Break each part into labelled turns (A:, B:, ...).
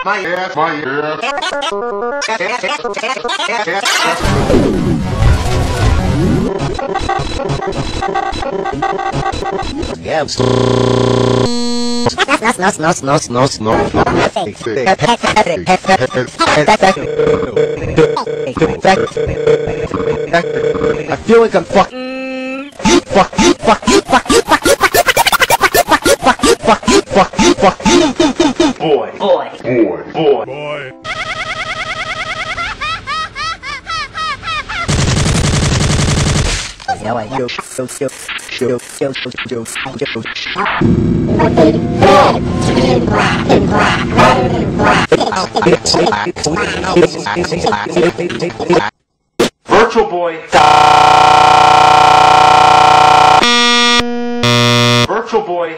A: I feel like I'm fuck. You fuck. Boy. Virtual Boy. Virtual Boy.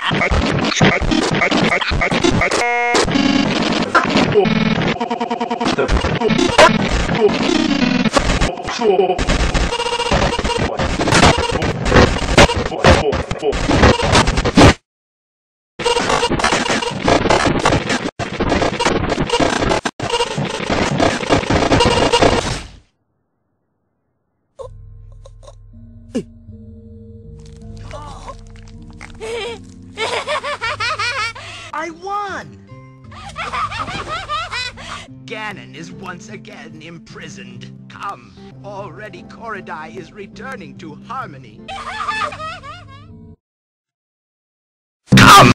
B: I won! Ganon is once again imprisoned. Come, already Korodai is returning to harmony.